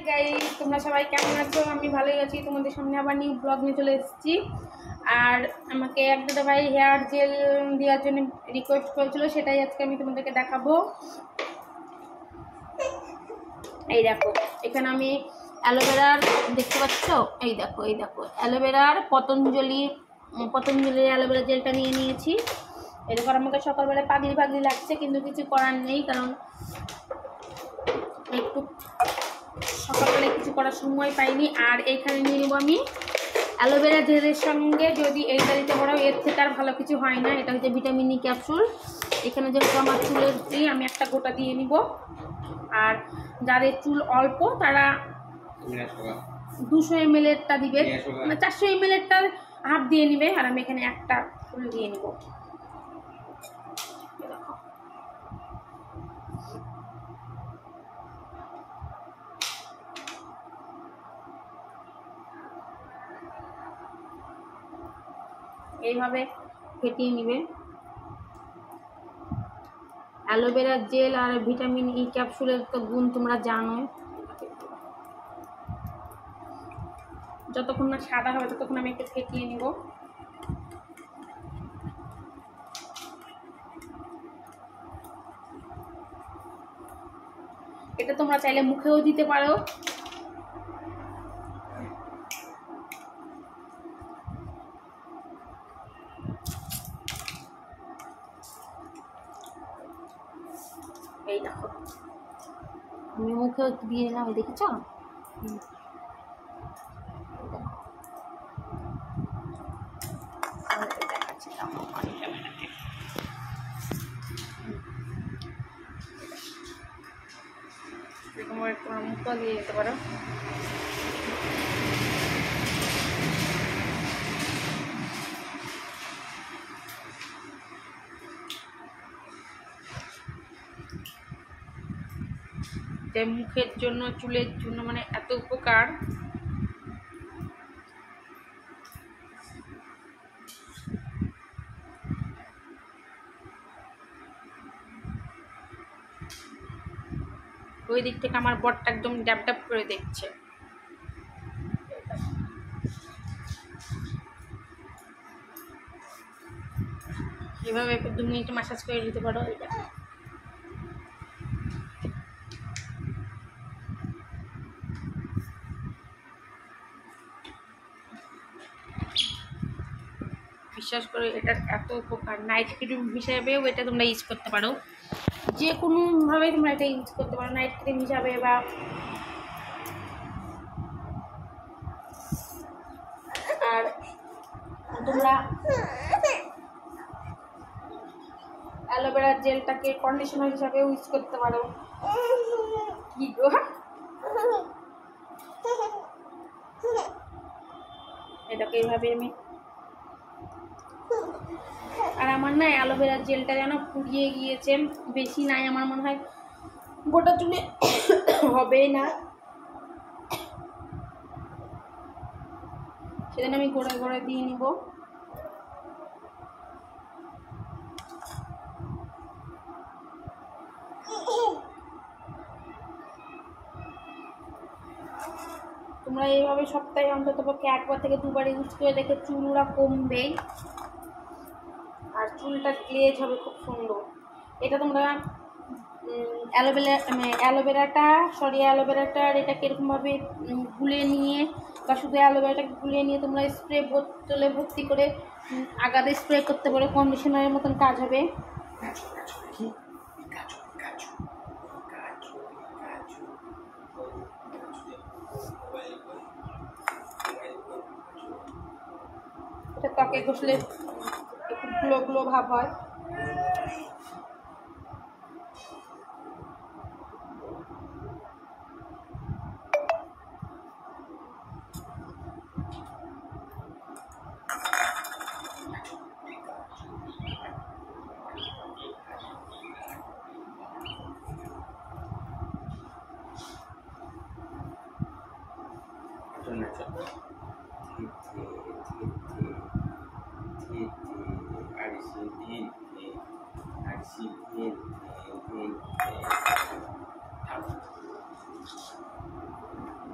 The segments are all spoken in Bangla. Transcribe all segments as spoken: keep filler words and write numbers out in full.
গাইস, তোমরা সবাই কেমন আছো? আমি ভালোই আছি। তোমাদের সামনে আবার নিউ ব্লগ নিয়ে চলে এসেছি। আর আমাকে এক দাদা ভাই হেয়ার জেল দেওয়ার জন্য রিকোয়েস্ট করেছিল, সেটাই আজকে আমি তোমাদেরকে দেখাবো। এই দেখো, এখানে আমি অ্যালোভেরার দেখতে পাচ্ছ, এই দেখো এই দেখো অ্যালোভেরার পতঞ্জলি পতঞ্জলির অ্যালোভেরা জেলটা নিয়ে নিয়েছি। এরপর আমাকে সকালবেলায় পাগলি পাগলি লাগছে, কিন্তু কিছু করার নেই, কারণ একটু সকালবেলায় কিছু করার সময় পাইনি। আর এইখানে নিয়ে নেবো আমি অ্যালোভেরা জেলের সঙ্গে, যদি এইটা দিতে পারো এর থেকে আর ভালো কিছু হয় না। এটা হচ্ছে ভিটামিন ই ক্যাপসুল। এখানে যেহেতু আমার চুলের দিই, আমি একটা গোটা দিয়ে নিব। আর যাদের চুল অল্প তারা দুশো এম এল এরটা দিবে, মানে চারশো এম এল এরটা হাফ দিয়ে নিবে। আর আমি এখানে একটা ফুল দিয়ে নিব। এইভাবে ফেটিয়ে নিবে। অ্যালোভেরা জেল আর ভিটামিন ই ক্যাপসুলের তো গুণ তোমরা জানো। যতক্ষণ না সাদা হবে ততক্ষণ আমি একটু ফেটিয়ে নিব। এটা তোমরা চাইলে মুখেও দিতে পারো। এই দেখো, আমি মুখেও দিয়ে নিলাম, দেখেছ? তোমার মুখও দিয়ে দিতে পারো। যে মুখের জন্য, চুলের জন্য মানে এত উপকার। ওই দিক থেকে আমার বরটা একদম ড্যাপ ড্যাপ করে দেখছে। এভাবে দু মিনিট ম্যাসাজ করে দিতে পারো। এটা বিশ্বাস করে, এটার এত উপকার। নাইট ক্রিম হিসাবেও এটা তোমরা ইউজ করতে পারো, যে কোনোভাবে তোমরা এটা ইউজ করতে পারো, নাইট ক্রিম হিসাবে। বা আর তোমরা অ্যালোভেরা জেলটাকে কন্ডিশনার হিসাবেও ইউজ করতে পারো। কি গো, এটাকে এইভাবে আমি। আর আমার না অ্যালোভেরা জেলটা যেন ফুরিয়ে গিয়েছে, বেশি নাই, আমার মনে হয় গোটা চুলে হবে না, সেজন্য আমি গোড়ায় গোড়ায় দিয়ে নিব। তোমরা এইভাবে সপ্তাহে অন্তত পক্ষে একবার থেকে দুবার ইউজ করে দেখে চুলটা কমবে আর চুলটা গ্লেজ হবে খুব সুন্দর। এটা তোমরা অ্যালোভেরা মানে অ্যালোভেরাটা সরি অ্যালোভেরাটার এটা কীরকমভাবে গুলে নিয়ে বা শুধু অ্যালোভেরাটাকে গুলিয়ে নিয়ে তোমরা স্প্রে বোতলে ভর্তি করে আগাতে স্প্রে করতে পারো, কন্ডিশনারের মতন কাজ হবে। এটা ত্বকে ঘষলে একটু গ্লো গ্লো ভাব হয়।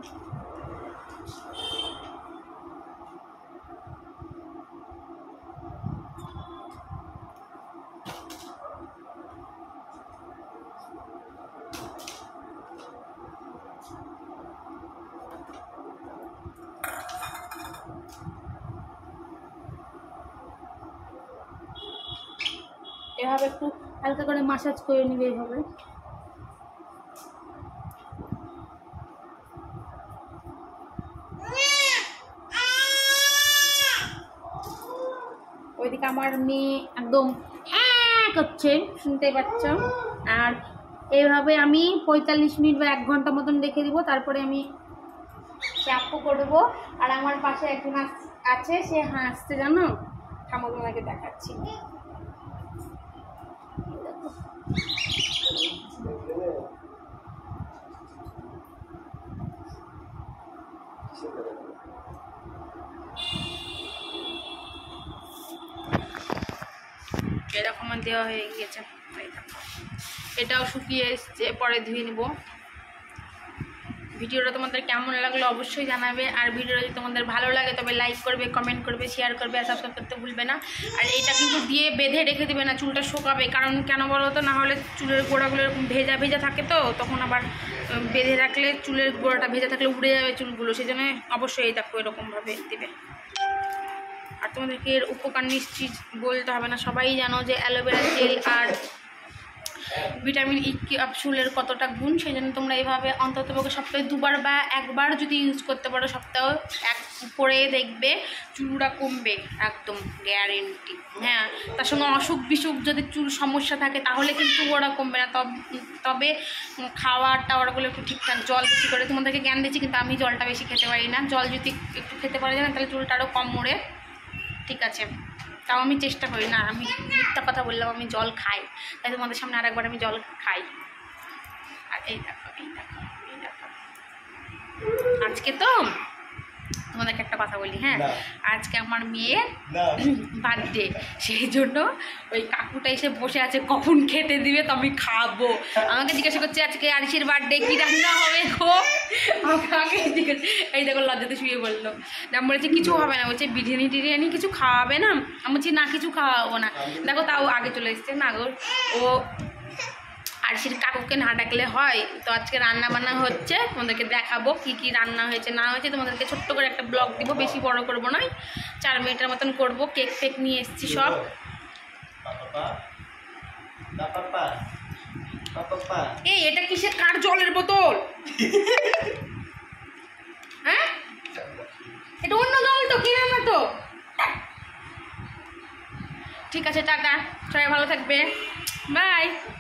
এভাবে একটু হালকা করে মাসাজ করে নিবে এইভাবে। ওইদিকে আমার মেয়ে একদম করছে, শুনতে পাচ্ছ। আর এইভাবে আমি পঁয়তাল্লিশ মিনিট বা এক ঘন্টা মতন রেখে দিব, তারপরে আমি শ্যাম্পু করবো। আর আমার পাশে একজন আছে, সে হাসছে জানো, থামো তোমাকে দেখাচ্ছি। এরকম দেওয়া হয়ে গিয়েছে, এটাও শুকিয়ে এসছে, পরে ধুয়ে নিব। ভিডিওটা তোমাদের কেমন লাগলো অবশ্যই জানাবে। আর ভিডিওটা যদি তোমাদের ভালো লাগে তবে লাইক করবে, কমেন্ট করবে, শেয়ার করবে, আর সাবস্ক্রাইব করতে ভুলবে না। আর এটা কিন্তু দিয়ে বেঁধে রেখে দেবে না, চুলটা শোকাবে। কারণ কেন বলো তো, না হলে চুলের গোড়াগুলো এরকম ভেজা ভেজা থাকে, তো তখন আবার বেঁধে রাখলে চুলের গোড়াটা ভেজা থাকলে উড়ে যাবে চুলগুলো, সেই জন্য অবশ্যই এই দেখো এরকমভাবে দেবে। আর তোমাদেরকে এর উপকার নিশ্চিত বলতে হবে না, সবাই জানো যে অ্যালোভেরা জেল আর ভিটামিন ই ক্যাপসুলের কতটা গুণ। সেই জন্য তোমরা এইভাবে অন্তত পক্ষে সপ্তাহে দুবার বা একবার যদি ইউজ করতে পারো, সপ্তাহে এক করে দেখবে চুলটা কমবে, একদম গ্যারেন্টি। হ্যাঁ, তার সঙ্গে অসুখ বিসুখ যদি চুল সমস্যা থাকে তাহলে কিন্তু ওরা কমবে না। তবে খাওয়ার টাওয়ারগুলো একটু ঠিকঠাক, জল বেশি করে, তোমাদেরকে জ্ঞান দিচ্ছি কিন্তু আমি জলটা বেশি খেতে পারি না। জল যদি একটু খেতে পারি না তাহলে চুলটা আরও কম মরে, ঠিক আছে। তাও আমি চেষ্টা করি না, আমি মিথ্যা কথা বললাম, আমি জল খাই, তাই তোমাদের সামনে আরেকবার আমি জল খাই। আর এই দেখো এই দেখো এই দেখো আজকে তো তোমাদেরকে একটা কথা বলি, হ্যাঁ, আজকে আমার মেয়ের বার্থডে, সেই জন্য ওই কাকুটা এসে বসে আছে কখন খেতে দিবে তো আমি খাবো। আমাকে জিজ্ঞাসা করছে আজকে আরিসের বার্থডে কী রান্না হবে গো, আমাকে জিজ্ঞাসা, এই দেখো লজ্জাতে শুয়ে বললো। আমি বলেছি কিছু হবে না, বলছে বিরিয়ানি টিরিয়ানি কিছু খাওয়াবে না। আমি বলছি না কিছু খাওয়াবো না। দেখো তাও আগে চলে এসছে না গো, ও আরিসের কাকুকে না ডাকলে হয়। তো আজকে রান্না বান্না হচ্ছে, তোমাদেরকে দেখাবো কি কি রান্না হয়েছে না হয়েছে। তোমাদেরকে ছোট্ট করে একটা ব্লগ দিব, বেশি বড় করবো না, চার মিনিটের মতন করবো। কেক ফেক নিয়ে এসেছি সব। এই এটা কিসের, কার জলের বোতল? হ্যাঁ, এটা অন্য জল তো, কিনে না তো। ঠিক আছে, টাটা, সবাই ভালো থাকবে, বাই।